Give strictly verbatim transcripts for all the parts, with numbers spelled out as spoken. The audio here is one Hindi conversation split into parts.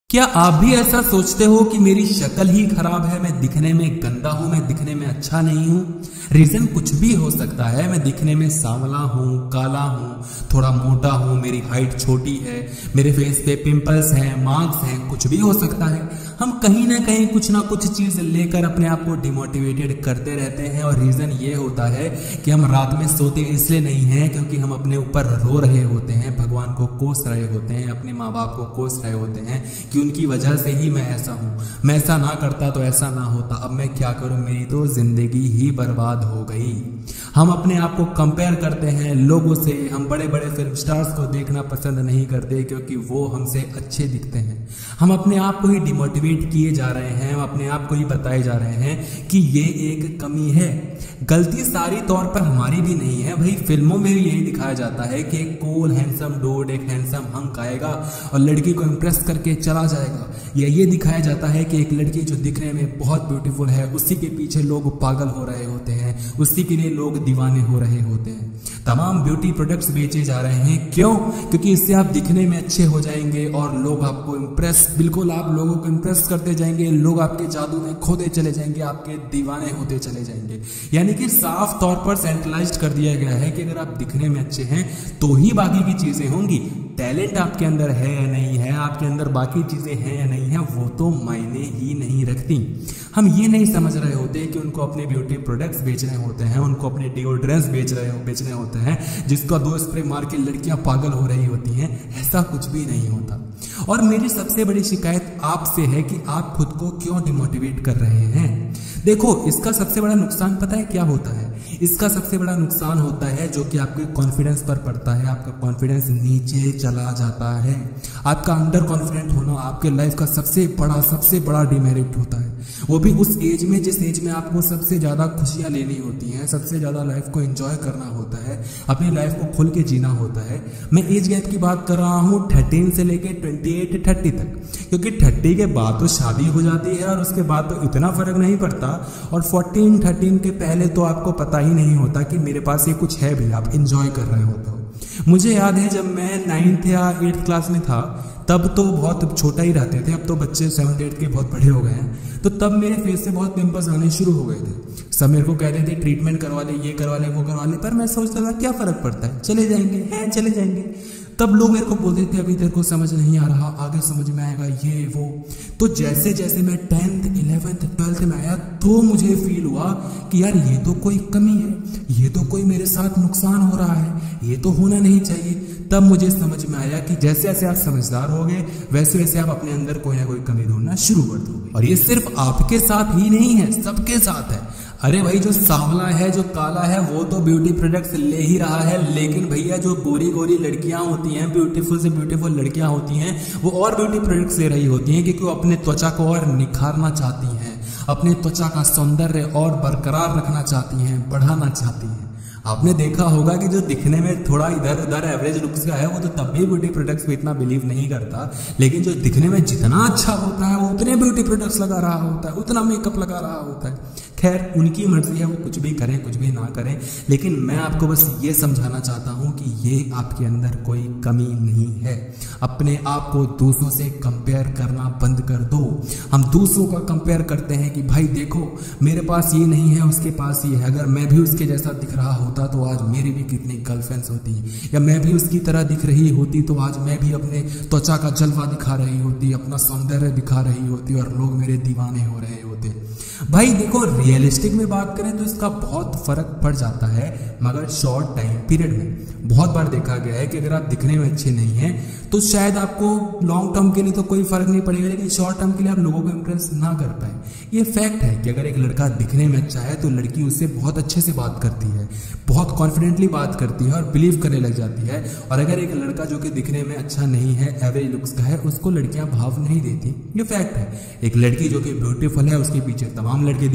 क्या आप भी ऐसा सोचते हो कि मेरी शक्ल ही खराब है, मैं दिखने में गंदा हूं, मैं दिखने में अच्छा नहीं हूं? रीजन कुछ भी हो सकता है। मैं दिखने में सांवला हूं, काला हूं, थोड़ा मोटा हूं, मेरी हाइट छोटी है, मेरे फेस पे पिंपल्स हैं, मार्क्स हैं, कुछ भी हो सकता है। हम कहीं ना कहीं कुछ ना कुछ चीज लेकर अपने आप को डिमोटिवेटेड करते रहते हैं और रीजन ये होता है कि हम रात में सोते इसलिए नहीं हैं क्योंकि हम अपने ऊपर रो रहे होते हैं, भगवान को कोस रहे होते हैं, अपने माँ बाप को कोस रहे होते हैं कि उनकी वजह से ही मैं ऐसा हूँ, मैं ऐसा ना करता तो ऐसा ना होता, अब मैं क्या करूँ, मेरी तो जिंदगी ही बर्बाद हो गई। हम अपने आप को कंपेयर करते हैं लोगों से। हम बड़े बड़े फिल्म स्टार्स को देखना पसंद नहीं करते क्योंकि वो हमसे अच्छे दिखते हैं। हम अपने आप को ही डिमोटिवेट किए जा रहे हैं, हम अपने आप को ही बताए जा रहे हैं कि ये एक कमी है। गलती सारी तौर पर हमारी भी नहीं है भाई। फिल्मों में भी यही दिखाया जाता है कि एक कूल हैंडसम डूड एक हैंडसम हंक आएगा और लड़की को इम्प्रेस करके चला जाएगा। या ये दिखाया जाता है कि एक लड़की जो दिखने में बहुत ब्यूटीफुल है, उसी के पीछे लोग पागल हो रहे होते हैं, उसी के लिए लोग दीवाने हो रहे होते हैं। तमाम ब्यूटी प्रोडक्ट्स बेचे जा रहे हैं। क्यों? क्योंकि इससे आप दिखने में अच्छे हो जाएंगे और लोग आपको इम्प्रेस, बिल्कुल आप लोगों को इम्प्रेस करते जाएंगे, लोग आपके जादू में खोदे चले जाएंगे, आपके दीवाने होते चले जाएंगे। यानी कि साफ तौर पर सेंट्रलाइज्ड कर दिया गया है कि अगर आप दिखने में अच्छे हैं तो ही बाकी की चीजें होंगी। टैलेंट आपके अंदर है या नहीं है, आपके अंदर बाकी चीजें हैं या नहीं है, वो तो मायने ही नहीं रखती। हम ये नहीं समझ रहे होते कि उनको अपने ब्यूटी प्रोडक्ट्स बेचने होते हैं, उनको अपने डिओड्रेंट्स बेच रहे हो बेचने होते हैं जिसका दो स्प्रे मार के लड़कियां पागल हो रही होती हैं। ऐसा कुछ भी नहीं होता। और मेरी सबसे बड़ी शिकायत आपसे है कि आप खुद को क्यों डिमोटिवेट कर रहे हैं। देखो, इसका सबसे बड़ा नुकसान पता है क्या होता है? इसका सबसे बड़ा नुकसान होता है जो कि आपके कॉन्फिडेंस पर पड़ता है। आपका कॉन्फिडेंस नीचे चला जाता है। आपका अंडर कॉन्फिडेंट होना आपके लाइफ का सबसे बड़ा सबसे बड़ा डिमेरिट होता है। वो भी उस एज में जिस एज में आपको सबसे ज्यादा खुशियां लेनी होती हैं, सबसे ज्यादा लाइफ को एंजॉय करना होता है, अपनी लाइफ को खुल के जीना होता है। मैं एज गैप की बात कर रहा हूँ थर्टीन से लेके ट्वेंटी एट थर्टी तक, क्योंकि थर्टी के बाद तो शादी हो जाती है और उसके बाद तो इतना फर्क नहीं पड़ता। और फोर्टीन थर्टीन के पहले तो आपको पता ही नहीं होता कि मेरे पास ये कुछ है भी, आप एंजॉय कर रहे होते हो। मुझे याद है जब मैं नाइन्थ या एट्थ क्लास में था तब तो बहुत छोटा ही रहते थे, अब तो बच्चे सेवन्थ एट्थ के बहुत बड़े हो गए हैं। तो तब मेरे फेस से बहुत पिंपल्स आने शुरू हो गए थे। सब मेरे को कहते थे ट्रीटमेंट करवा ले, ये करवा ले, वो करवा ले, पर मैं सोचता था क्या फर्क पड़ता है, चले जाएंगे हैं चले जाएंगे। तब लोग मेरे को बोलते थे अभी तेरे को समझ नहीं आ रहा, आगे समझ में आएगा, ये वो। तो जैसे जैसे मैं टेंथ इलेवेंथ ट्वेल्थ में आया तो मुझे फील हुआ कि यार ये तो कोई कमी है, ये तो कोई मेरे साथ नुकसान हो रहा है, ये तो होना नहीं चाहिए। तब मुझे समझ में आया कि जैसे जैसे आप समझदार हो गए वैसे वैसे आप अपने अंदर कोई ना कोई कमी ढूंढना शुरू कर दोगे। और ये सिर्फ आपके साथ ही नहीं है, सबके साथ है। अरे भाई, जो सांवला है, जो काला है, वो तो ब्यूटी प्रोडक्ट्स ले ही रहा है, लेकिन भैया जो गोरी गोरी लड़कियां होती हैं, ब्यूटीफुल से ब्यूटीफुल लड़कियां होती हैं, वो और ब्यूटी प्रोडक्ट्स ले रही होती हैं क्योंकि वो अपने त्वचा को और निखारना चाहती हैं, अपने त्वचा का सौंदर्य और बरकरार रखना चाहती हैं, बढ़ाना चाहती हैं। आपने देखा होगा कि जो दिखने में थोड़ा इधर उधर एवरेज लुक्स का है वो तो तब भी ब्यूटी प्रोडक्ट्स पे इतना बिलीव नहीं करता, लेकिन जो दिखने में जितना अच्छा होता है वो उतने ब्यूटी प्रोडक्ट्स लगा रहा होता है, उतना मेकअप लगा रहा होता है। खैर, उनकी मर्जी है, वो कुछ भी करें कुछ भी ना करें, लेकिन मैं आपको बस ये समझाना चाहता हूँ कि ये आपके अंदर कोई कमी नहीं है। अपने आप को दूसरों से कंपेयर करना बंद कर दो। हम दूसरों का कंपेयर करते हैं कि भाई देखो मेरे पास ये नहीं है, उसके पास ये है, अगर मैं भी उसके जैसा दिख रहा होता तो आज मेरी भी कितनी गर्लफ्रेंड्स होती, या मैं भी उसकी तरह दिख रही होती तो आज मैं भी अपने त्वचा का जलवा दिखा रही होती, अपना सौंदर्य दिखा रही होती और लोग मेरे दीवाने हो रहे होते। भाई देखो, रियलिस्टिक में बात करें तो इसका बहुत फर्क पड़ जाता है, मगर शॉर्ट टाइम पीरियड में बहुत बार देखा गया है कि अगर आप दिखने में अच्छे नहीं हैं तो शायद आपको लॉन्ग टर्म के लिए तो कोई फर्क नहीं पड़ेगा, लेकिन शॉर्ट टर्म के लिए आप लोगों को इम्प्रेस ना कर पाए। ये फैक्ट है कि अगर एक लड़का दिखने में अच्छा है तो लड़की उससे बहुत अच्छे से बात करती है, बहुत कॉन्फिडेंटली बात करती है और बिलीव करने लग जाती है। और अगर एक लड़का जो कि दिखने में अच्छा नहीं है, एवरेज लुक्स का है, उसको लड़कियां भाव नहीं देती। ये फैक्ट है। एक लड़की जो कि ब्यूटीफुल है उसके पीछे तमाम लड़के दीवाने हो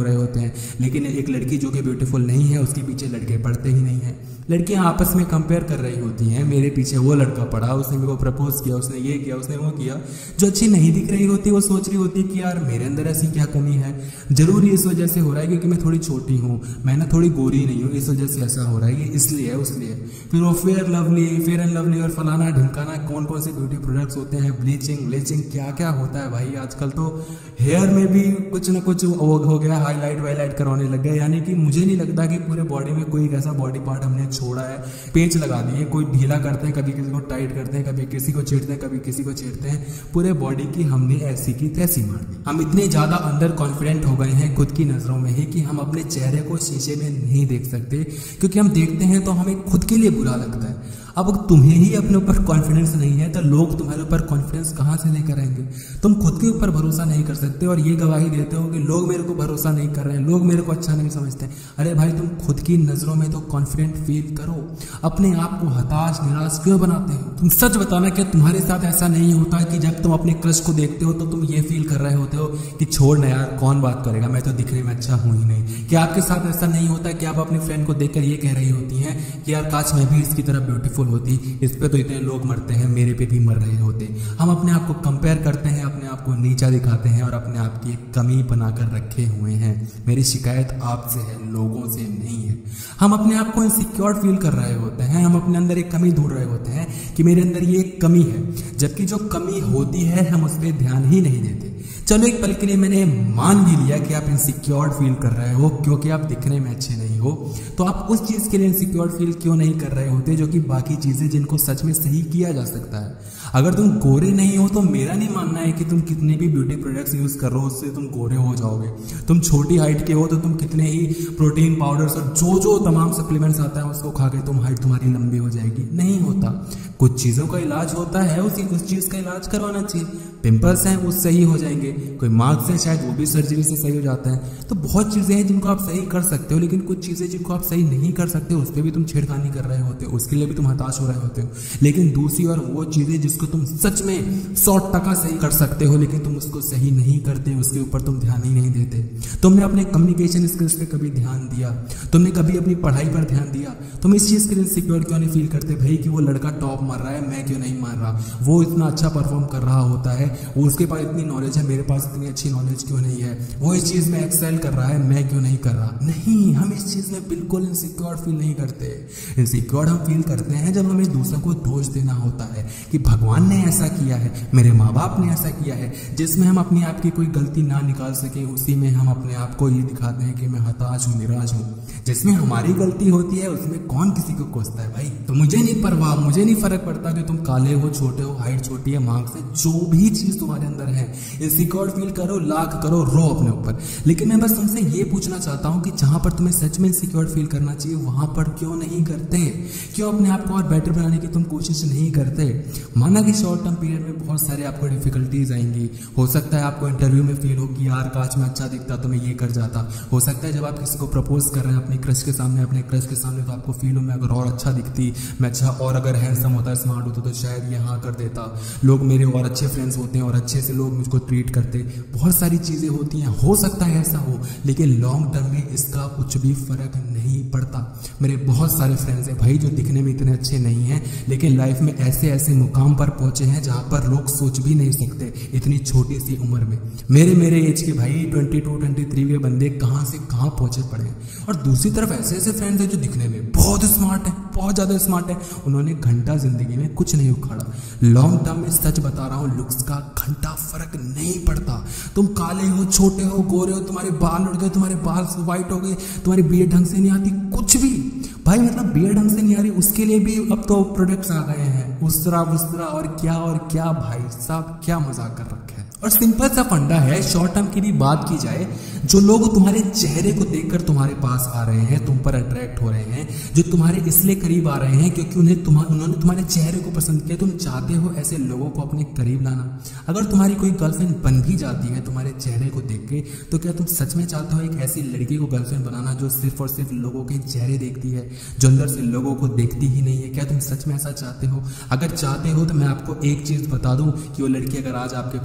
हो रहे होते हैं। लेकिन एक लड़की जो कि ब्यूटीफुल नहीं है उसके पीछे लड़के पड़ते ही नहीं हैं। लड़कियां आपस में कंपेयर कर रही होती हैं, मेरे पीछे वो लड़का पड़ा, उसने मेरे को प्रपोज किया, उसने ये किया, उसने वो किया। जो अच्छी नहीं दिख रही होती वो सोच रही होती कि यार मेरे अंदर ऐसी क्या कमी है। जरूर इस वजह से हो रहा है क्योंकि मैं थोड़ी छोटी हूँ, मैं ना थोड़ी गोरी नहीं हूँ, इस वजह से ऐसा हो रहा है, इसलिए उसलिए फिर वो Fair Lovely Fair and Lovely और फलाना ढिमकाना कौन कौन से ब्यूटी प्रोडक्ट्स होते हैं, ब्लीचिंग ब्लीचिंग क्या क्या होता है भाई। आजकल तो हेयर में भी कुछ ना कुछ वो हो गया, हाईलाइट वाईलाइट करवाने लग गए। यानी कि मुझे नहीं लगता कि पूरे बॉडी में कोई ऐसा बॉडी पार्ट हमने छोड़ा है। पेच लगा दिए, कोई ढीला करते हैं, कभी किसी को टाइट करते हैं, कभी किसी को छेड़ते हैं, कभी किसी को छेड़ते हैं। पूरे बॉडी की हमने ऐसी की तैसी मार दी। हम इतने ज्यादा अंदर कॉन्फिडेंट हो गए हैं खुद की नजरों में ही कि हम अपने चेहरे को शीशे में नहीं देख सकते, क्योंकि हम देखते हैं तो हमें खुद के लिए बुरा लगता है। अब तुम्हें ही अपने ऊपर कॉन्फिडेंस नहीं है तो लोग तुम्हारे ऊपर कॉन्फिडेंस कहाँ से लेकर आएंगे। तुम खुद के ऊपर भरोसा नहीं कर सकते और ये गवाही देते हो कि लोग मेरे को भरोसा नहीं कर रहे हैं, लोग मेरे को अच्छा नहीं समझते। अरे भाई तुम खुद की नजरों में तो कॉन्फिडेंट फील करो। अपने आप को हताश निराश क्यों बनाते हो? तुम सच बताना, क्या तुम्हारे साथ ऐसा नहीं होता कि जब तुम अपने क्रश को देखते हो तो तुम ये फील कर रहे होते हो कि छोड़ ना यार, कौन बात करेगा, मैं तो दिखने में अच्छा हूं ही नहीं। क्या आपके साथ ऐसा नहीं होता कि आप अपने फ्रेंड को देखकर ये कह रही होती हैं कि यार काश मैं भी इसकी तरह ब्यूटीफुल होती, इस पे तो इतने लोग मरते हैं, मेरे पे भी मर रहे होते। हम अपने आप को कंपेयर करते हैं, अपने आप को नीचा दिखाते हैं और अपने आप की एक कमी बनाकर रखे हुए हैं। मेरी शिकायत आपसे है, लोगों से नहीं है। हम अपने आप को इनसिक्योर फील कर रहे होते हैं, हम अपने अंदर एक कमी ढूंढ रहे होते हैं कि मेरे अंदर ये एक कमी है, जबकि जो कमी होती है हम उस पर ध्यान ही नहीं देते। चलो एक पल के लिए मैंने मान भी लिया कि आप इनसिक्योर फील कर रहे हो क्योंकि आप दिखने में अच्छे नहीं हो, तो आप उस चीज के लिए इनसिक्योर फील क्यों नहीं कर रहे होते जो कि बाकी चीजें जिनको सच में सही किया जा सकता है। अगर तुम गोरे नहीं हो तो मेरा नहीं मानना है कि तुम कितने भी ब्यूटी प्रोडक्ट्स यूज कर रहे हो उससे तुम गोरे हो जाओगे। तुम छोटी हाइट के हो तो तुम कितने ही प्रोटीन पाउडर्स और जो जो तमाम सप्लीमेंट्स आता है उसको खा के तुम हाइट तुम्हारी लंबी हो जाएगी, नहीं होता। कुछ चीजों का इलाज होता है, उसी उस चीज का इलाज करवाना चाहिए। पिंपल्स हैं वो सही हो जाएंगे, कोई मार्क्स है शायद वो भी सर्जरी से सही हो जाता है। तो बहुत चीजें हैं जिनको आप सही कर सकते हो, लेकिन कुछ चीजें जिनको आप सही नहीं कर सकते उस पर भी तुम छेड़खानी कर रहे होते हो, उसके लिए भी तुम हताश हो रहे होते हो। लेकिन दूसरी और वो चीजें जिसको तुम सच में सौ टका सही कर सकते हो लेकिन तुम उसको सही नहीं करते, उसके ऊपर तुम ध्यान ही नहीं देते। तुमने अपने कम्युनिकेशन स्किल्स पे कभी ध्यान दिया? तुमने कभी अपनी पढ़ाई पर ध्यान दिया? तुम इस चीज के लिए सिक्योर क्यों नहीं फील करते भाई कि वो लड़का टॉप मार रहा है, मैं क्यों नहीं मार रहा? वो इतना अच्छा परफॉर्म कर रहा होता है, वो उसके पास इतनी नॉलेज है, मेरे पास इतनी अच्छी नॉलेज क्यों नहीं है? वो इस चीज में एक्सेल कर रहा है, मैं क्यों नहीं कर रहा? नहीं, हम इस चीज में बिल्कुल इनसिक्योर फील नहीं करते। इनसिक्योर हम फील करते हैं जब हमें दूसरों को दोष देना होता है कि भगवान ने ऐसा किया है, मेरे माँ बाप ने ऐसा किया है। जिसमें हम अपने आप की कोई गलती ना निकाल सके उसी में हम अपने आप को ये दिखाते हैं कि मैं हताश हूँ, निराश हूँ। जिसमें हमारी गलती होती है उसमें कौन किसी को कोसता है भाई? तो मुझे नहीं परवाह, मुझे नहीं फर्क पड़ता कि तुम काले हो, छोटे हो, हाइट छोटी है, मार्क्स है, जो भी चीज तुम्हारे अंदर है इनसिक्योर फील करो, लाख करो, रो अपने ऊपर। लेकिन मैं बस तुमसे ये पूछना चाहता हूँ कि जहां पर तुम्हें सच में इनसिक्योर फील करना चाहिए वहां पर क्यों नहीं करते? क्यों अपने आप को और बेटर बनाने की तुम कोशिश नहीं करते? माना कि शॉर्ट टर्म पीरियड में बहुत सारे आपको डिफिकल्टीज आएंगी। हो सकता है आपको इंटरव्यू में फील हो कि यार काश मैं अच्छा दिखता तो मैं ये कर जाता। हो सकता है जब आप किसी को प्रपोज कर रहे हैं अपने क्रश के सामने अपने क्रश के सामने तो आपको फील हो मैं अगर और अच्छा दिखती, मैं अच्छा और अगर हैंडसम होता, स्मार्ट होता तो शायद ये हाँ कर देता, लोग मेरे और अच्छे फ्रेंड्स होते हैं और अच्छे से लोग मुझको ट्रीट करते। बहुत सारी चीजें होती हैं, हो सकता है ऐसा हो, लेकिन लॉन्ग टर्म में इसका कुछ भी फर्क नहीं पड़ता। मेरे बहुत सारे फ्रेंड्स हैं भाई जो दिखने में इतने अच्छे नहीं हैं लेकिन लाइफ में ऐसे ऐसे मुकाम पर पहुंचे हैं जहां पर लोग सोच भी नहीं सकते इतनी छोटी सी उम्र में। मेरे मेरे एज के भाई बाईस, तेईस के बंदे कहां से कहां पहुंचे पड़े हैं। और दूसरी तरफ ऐसे ऐसे फ्रेंड्स हैं जो दिखने में बहुत स्मार्ट है, बहुत ज्यादा स्मार्ट है, उन्होंने घंटा जिंदगी में कुछ नहीं उखाड़ा। लॉन्ग टर्म में सच बता रहा हूं, लुक्स का घंटा फर्क नहीं पड़ता। तुम काले हो, छोटे हो, गोरे हो, तुम्हारे बाल उड़ गए, तुम्हारे बाल व्हाइट हो गए, तुम्हारी बियर्ड ढंग से नहीं आती, कुछ भी भाई, मतलब बियर्ड ढंग से नहीं आ रही उसके लिए भी अब तो प्रोडक्ट्स आ गए हैं, उसरा वस्त्रा और क्या और क्या। भाई साहब क्या मजाक कर रखा है। और सिंपल सा फंडा है, शॉर्ट टर्म की भी बात की जाए, जो लोग तुम्हारे चेहरे को देखकर तुम्हारे पास आ रहे हैं, तुम पर अट्रैक्ट हो रहे हैं, जो तुम्हारे इसलिए करीब आ रहे हैं क्योंकि उन्हें तुम्हारे उन्होंने तुम्हारे चेहरे को पसंद किया, तुम चाहते हो ऐसे लोगों को अपने करीब लाना। अगर तुम्हारी कोई गर्लफ्रेंड बन भी जाती है तुम्हारे चेहरे को देख के, तो क्या तुम सच में चाहते हो एक ऐसी लड़की को गर्लफ्रेंड बनाना जो सिर्फ और सिर्फ लोगों के चेहरे देखती है, जो अंदर से लोगों को देखती ही नहीं है? क्या तुम सच में ऐसा चाहते हो? अगर चाहते हो तो मैं आपको एक चीज बता दूं कि वो लड़की अगर आज आपके पास आ रही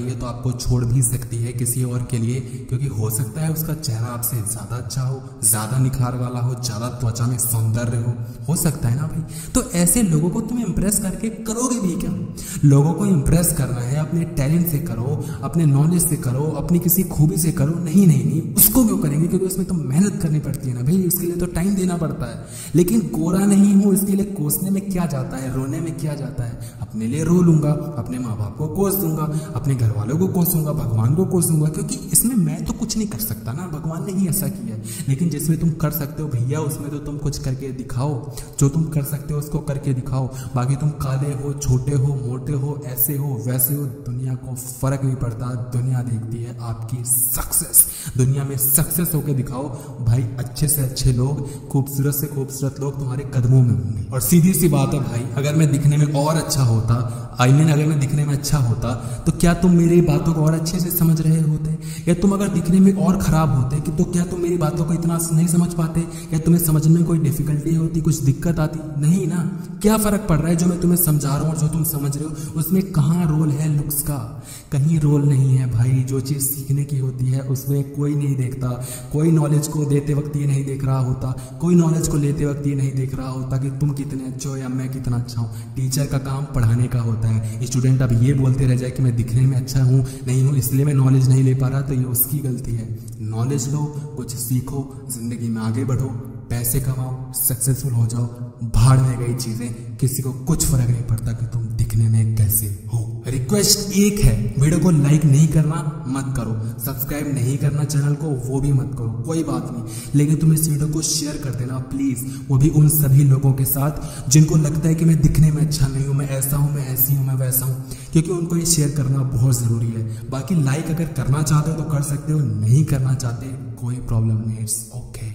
रही है तो आपको छोड़ भी सकती है किसी और के लिए, क्योंकि हो सकता है उसका चेहरा आपसे ज्यादा अच्छा हो, ज्यादा निखार वाला हो, ज्यादा त्वचा में सौंदर्य हो हो सकता है ना भाई। तो ऐसे लोगों को तुम इम्प्रेस करके करोगे भी क्या? लोगों को इम्प्रेस करना है अपने टैलेंट से करो, अपने नॉलेज से करो, अपनी किसी खूबी से करो। नहीं नहीं नहीं, उसको क्यों करेंगे? क्योंकि उसमें तो मेहनत करनी पड़ती है ना भाई, उसके लिए तो टाइम देना पड़ता है। लेकिन गोरा नहीं हूं इसके लिए कोसने में क्या जाता है, रोने में क्या जाता है? अपने लिए रो लूंगा, अपने माँ बाप को कोस दूंगा, अपने घर वालों को कोसूंगा, भगवान को कोसूंगा, क्योंकि इसमें मैं तो कुछ नहीं कर सकता ना, भगवान ने ही ऐसा किया। लेकिन जिसमें तुम कर सकते हो भैया, उसमें तो तुम कुछ करके दिखाओ। जो तुम कर सकते हो उसको करके दिखाओ। बाकी तुम काले हो, छोटे हो, मोटे हो, ऐसे हो, वैसे हो, दुनिया को फर्क नहीं पड़ता। दुनिया देखती है आपकी सक्सेस। दुनिया में सक्सेस होके दिखाओ भाई। अच्छे से अच्छे लोग, खूबसूरत से खूबसूरत लोग तुम्हारे कदमों में होंगे। और सीधी सी बात है भाई, अगर मैं दिखने में और अच्छा होता, आई मीन अगर मैं दिखने में अच्छा होता, तो क्या तुम मेरी बातों को और अच्छे से समझ रहे होते? या तुम अगर दिखने में और खराब होते कि तो क्या तुम मेरी बातों को इतना नहीं समझ पाते? या तुम्हें समझने में कोई डिफिकल्टी होती, कुछ दिक्कत आती? नहीं ना। क्या फर्क पड़ रहा है जो मैं तुम्हें समझा रहा हूँ और जो तुम समझ रहे हो, उसमें कहाँ रोल है लुक्स का? कहीं रोल नहीं है भाई। जो चीज़ सीखने की होती है उसमें कोई नहीं देखता। कोई नॉलेज को देते वक्त ये नहीं देख रहा होता, कोई नॉलेज को लेते वक्त ये नहीं देख रहा होता कि तुम कितने अच्छे हो या मैं कितना अच्छा हूँ। टीचर का काम पढ़ाने का होता है। स्टूडेंट अब ये बोलते रह जाए कि मैं दिखने में अच्छा हूँ, नहीं हूँ, इसलिए मैं नॉलेज नहीं ले पा रहा, तो ये उसकी गलती है। नॉलेज लो, कुछ सीखो, जिंदगी में आगे बढ़ो, पैसे कमाओ, सक्सेसफुल हो जाओ। भाड़ में गई चीजें, किसी को कुछ फर्क नहीं पड़ता कि तुम दिखने में कैसे हो। रिक्वेस्ट एक है, वीडियो को लाइक नहीं करना मत करो, सब्सक्राइब नहीं करना चैनल को वो भी मत करो, कोई बात नहीं, लेकिन तुम इस वीडियो को शेयर कर देना प्लीज। वो भी उन सभी लोगों के साथ जिनको लगता है कि मैं दिखने में अच्छा नहीं हूं, मैं ऐसा हूं, मैं ऐसी हूं, मैं वैसा हूं, क्योंकि उनको ये शेयर करना बहुत जरूरी है। बाकी लाइक अगर करना चाहते हो तो कर सकते हो, नहीं करना चाहते कोई प्रॉब्लम नहीं, इट्स ओके।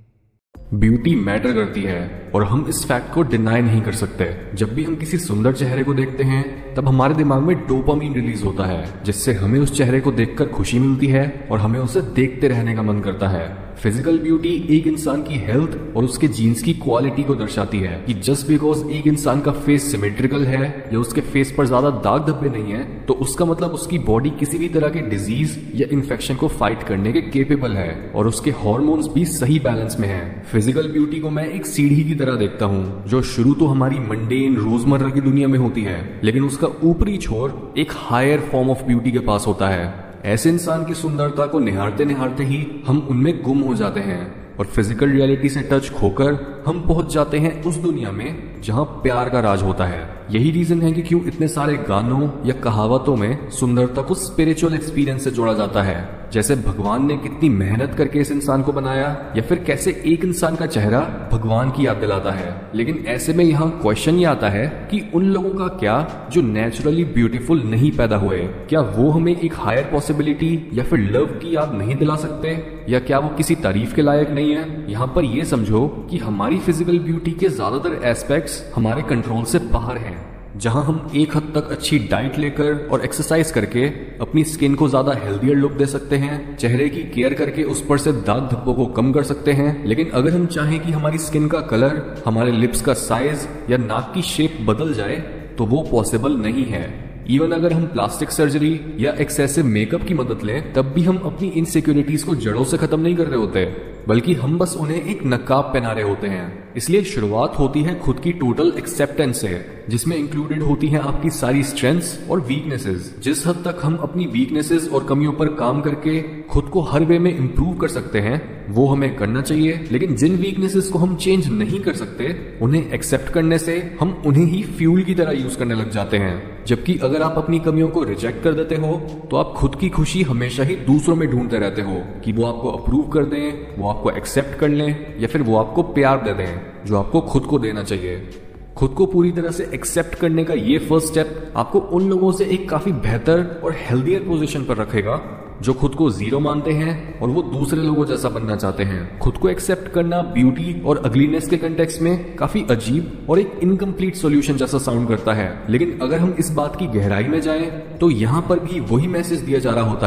ब्यूटी मैटर करती है और हम इस फैक्ट को डिनाई नहीं कर सकते। जब भी हम किसी सुंदर चेहरे को देखते हैं तब हमारे दिमाग में डोपामीन रिलीज होता है, जिससे हमें उस चेहरे को देखकर खुशी मिलती है और हमें उसे देखते रहने का मन करता है। फिजिकल ब्यूटी एक इंसान की हेल्थ और उसके जीन्स की क्वालिटी को दर्शाती है कि जस्ट बिकॉज एक इंसान का फेस सिमेट्रिकल है या उसके फेस पर ज्यादा दाग धब्बे नहीं है, तो उसका मतलब उसकी बॉडी किसी भी तरह के डिजीज या इन्फेक्शन को फाइट करने के केपेबल है और उसके हार्मोन्स भी सही बैलेंस में है। फिजिकल ब्यूटी को मैं एक सीढ़ी की तरह देखता हूँ, जो शुरू तो हमारी मंडेन रोजमर्रा की दुनिया में होती है, लेकिन उसका ऊपरी छोर एक हायर फॉर्म ऑफ ब्यूटी के पास होता है। ऐसे इंसान की सुंदरता को निहारते निहारते ही हम उनमें गुम हो जाते हैं और फिजिकल रियलिटी से टच खोकर हम पहुंच जाते हैं उस दुनिया में जहां प्यार का राज होता है। यही रीजन है कि क्यों इतने सारे गानों या कहावतों में सुंदरता को स्पिरिचुअल एक्सपीरियंस से जोड़ा जाता है, जैसे भगवान ने कितनी मेहनत करके इस इंसान को बनाया, या फिर कैसे एक इंसान का चेहरा भगवान की याद दिलाता है। लेकिन ऐसे में यहाँ क्वेश्चन ये आता है कि उन लोगों का क्या जो नेचुरली ब्यूटीफुल नहीं पैदा हुए, क्या वो हमें एक हायर पॉसिबिलिटी या फिर लव की याद नहीं दिला सकते, या क्या वो किसी तारीफ के लायक नहीं है? यहाँ पर ये समझो कि हमारी फिजिकल ब्यूटी के ज्यादातर एस्पेक्ट्स हमारे कंट्रोल से बाहर हैं। जहां हम एक हद तक अच्छी डाइट लेकर और एक्सरसाइज करके अपनी स्किन को ज्यादा हेल्दियर लुक दे सकते हैं, चेहरे की केयर करके उस पर से दाग धब्बों को कम कर सकते हैं। लेकिन अगर हम चाहें कि हमारी स्किन का कलर, हमारे लिप्स का साइज या नाक की शेप बदल जाए तो वो पॉसिबल नहीं है। इवन अगर हम प्लास्टिक सर्जरी या एक्सेसिव मेकअप की मदद लें तब भी हम अपनी इनसिक्योरिटीज को जड़ों से खत्म नहीं कर रहे होते, बल्कि हम बस उन्हें एक नकाब पहना रहे होते हैं। इसलिए शुरुआत होती है खुद की टोटल एक्सेप्टेंस से, जिसमें इंक्लूडेड होती हैं आपकी सारी स्ट्रेंथ्स और वीकनेसेस। जिस हद तक हम अपनी वीकनेसेस और कमियों पर काम करके खुद को हर वे में इंप्रूव कर सकते हैं वो हमें करना चाहिए। लेकिन जिन वीकनेसेस को हम चेंज नहीं कर सकते उन्हें एक्सेप्ट करने से हम उन्हें ही फ्यूल की तरह यूज करने लग जाते हैं। जबकि अगर आप अपनी कमियों को रिजेक्ट कर देते हो तो आप खुद की खुशी हमेशा ही दूसरों में ढूंढते रहते हो कि वो आपको अप्रूव कर दें, वो आपको एक्सेप्ट कर लें या फिर वो आपको प्यार दे दें जो आपको खुद को देना चाहिए। खुद को पूरी तरह से एक्सेप्ट करने का ये फर्स्ट स्टेप आपको उन लोगों से एक काफी बेहतर और हेल्दियर पोजीशन पर रखेगा जो खुद को जीरो मानते हैं और वो दूसरे लोगों जैसा बनना चाहते हैं। खुद को एक्सेप्ट करना ब्यूटी और अगलीनेस के कंटेक्स्ट में काफी अजीब और एक इनकम्प्लीट सॉल्यूशन जैसा साउंड करता है, लेकिन अगर हम इस बात की गहराई में जाएं तो यहाँ पर भी वही मैसेज दिया जा रहा होता है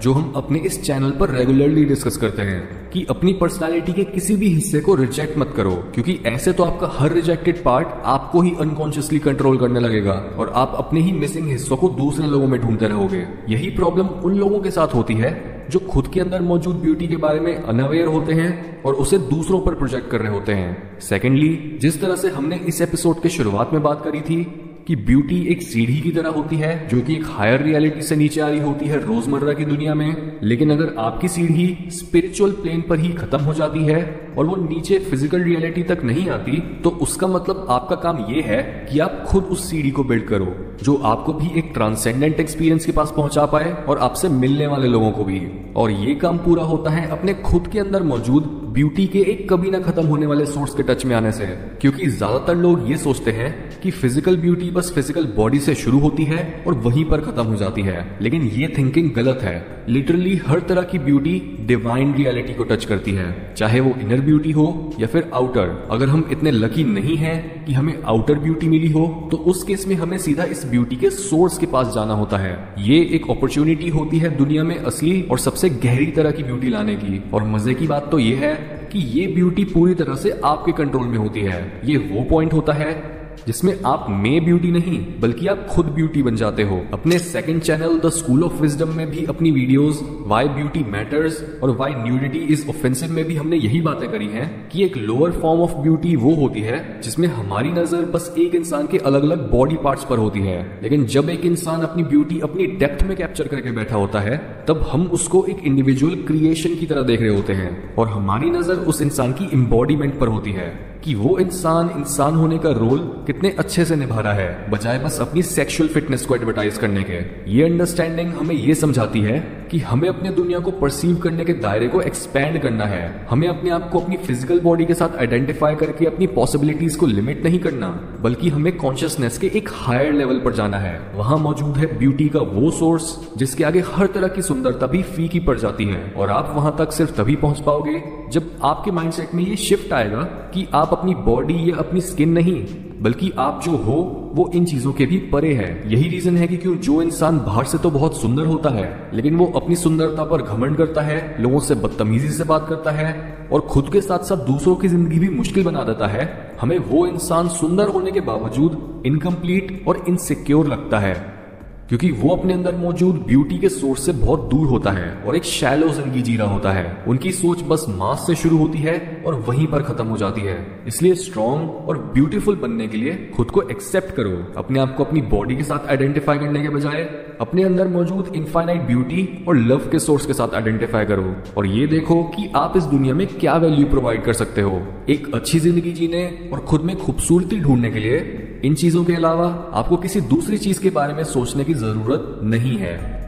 जो हम अपने इस चैनल पर रेगुलरली डिस्कस करते हैं कि अपनी पर्सनालिटी के किसी भी हिस्से को रिजेक्ट मत करो, क्योंकि ऐसे तो आपका हर रिजेक्टेड पार्ट आपको ही अनकॉन्शियसली कंट्रोल करने लगेगा और आप अपने ही मिसिंग हिस्सों को दूसरे लोगों में ढूंढते रहोगे। यही प्रॉब्लम उन लोगों के साथ होती है जो खुद के अंदर मौजूद ब्यूटी के बारे में अनअवेयर होते हैं और उसे दूसरों पर प्रोजेक्ट कर रहे होते हैं। सेकेंडली, जिस तरह से हमने इस एपिसोड के शुरुआत में बात करी थी कि ब्यूटी एक सीढ़ी की तरह होती है जो कि एक हायर रियलिटी से नीचे आ रही होती है रोजमर्रा की दुनिया में, लेकिन अगर आपकी सीढ़ी स्पिरिचुअल प्लेन पर ही खत्म हो जाती है और वो नीचे फिजिकल रियलिटी तक नहीं आती, तो उसका मतलब आपका काम ये है कि आप खुद उस सीढ़ी को बिल्ड करो जो आपको भी एक ट्रांसेंडेंट एक्सपीरियंस के पास पहुंचा पाए और आपसे मिलने वाले लोगों को भी। और ये काम पूरा होता है अपने खुद के अंदर मौजूद ब्यूटी के एक कभी ना खत्म होने वाले सोर्स के टच में आने से। क्योंकि ज्यादातर लोग ये सोचते हैं कि फिजिकल ब्यूटी बस फिजिकल बॉडी से शुरू होती है और वहीं पर खत्म हो जाती है, लेकिन ये थिंकिंग गलत है। लिटरली हर तरह की ब्यूटी डिवाइन रियलिटी को टच करती है, चाहे वो इनर ब्यूटी हो या फिर आउटर। अगर हम इतने लकी नहीं हैं कि हमें आउटर ब्यूटी मिली हो, तो उस केस में हमें सीधा इस ब्यूटी के सोर्स के पास जाना होता है। ये एक अपॉर्चुनिटी होती है दुनिया में असली और सबसे गहरी तरह की ब्यूटी लाने की। और मजे की बात तो ये है कि ये ब्यूटी पूरी तरह से आपके कंट्रोल में होती है। ये वो पॉइंट होता है जिसमें आप में ब्यूटी नहीं बल्कि आप खुद ब्यूटी बन जाते हो। अपने second channel the School of Wisdom में भी अपनी वीडियोस व्हाई ब्यूटी मैटर्स और व्हाई न्यूडिटी इज ऑफेंसिव में भी हमने यही बातें करी हैं कि एक लोअर फॉर्म ऑफ ब्यूटी वो होती है जिसमें हमारी नजर बस एक इंसान के अलग अलग बॉडी पार्ट्स पर होती है, लेकिन जब एक इंसान अपनी ब्यूटी अपनी डेप्थ में कैप्चर करके बैठा होता है तब हम उसको एक इंडिविजुअल क्रिएशन की तरह देख रहे होते हैं और हमारी नजर उस इंसान की एम्बॉडीमेंट पर होती है कि वो इंसान इंसान होने का रोल कितने अच्छे से निभा रहा है, बजाय बस अपनी सेक्सुअल फिटनेस को एडवर्टाइज करने के। ये अंडरस्टैंडिंग हमें ये समझाती है कि हमें अपने दुनिया को परसीव करने के दायरे को एक्सपैंड करना है। हमें अपने आप को अपनी फिजिकल बॉडी के साथ आइडेंटिफाई करके अपनी पॉसिबिलिटीज को लिमिट नहीं करना, बल्कि हमें कॉन्शियसनेस के एक हायर लेवल पर जाना है। वहां मौजूद है ब्यूटी का वो सोर्स जिसके आगे हर तरह की सुंदरता भी फीकी पड़ जाती है, और आप वहां तक सिर्फ तभी पहुंच पाओगे जब आपके माइंडसेट में ये शिफ्ट आएगा कि आप अपनी बॉडी या अपनी स्किन नहीं बल्कि आप जो हो वो इन चीजों के भी परे है। यही रीजन है कि क्यों जो इंसान बाहर से तो बहुत सुंदर होता है लेकिन वो अपनी सुंदरता पर घमंड करता है, लोगों से बदतमीजी से बात करता है और खुद के साथ साथ दूसरों की जिंदगी भी मुश्किल बना देता है, हमें वो इंसान सुंदर होने के बावजूद इनकम्प्लीट और इनसिक्योर लगता है, क्योंकि वो अपने अंदर मौजूद ब्यूटी के सोर्स से बहुत दूर होता है और एक शैलो जिंदगी जी रहा होता है। उनकी सोच बस मास से शुरू होती है और वहीं पर खत्म हो जाती है। इसलिए स्ट्रॉन्ग और ब्यूटीफुल बनने के लिए खुद को एक्सेप्ट करो। अपने आप को अपनी बॉडी के साथ आइडेंटिफाई करने के बजाय अपने अंदर मौजूद इनफाइनाइट ब्यूटी और लव के सोर्स के साथ आइडेंटिफाई करो और ये देखो कि आप इस दुनिया में क्या वैल्यू प्रोवाइड कर सकते हो। एक अच्छी जिंदगी जीने और खुद में खूबसूरती ढूंढने के लिए इन चीजों के अलावा आपको किसी दूसरी चीज के बारे में सोचने की जरूरत नहीं है।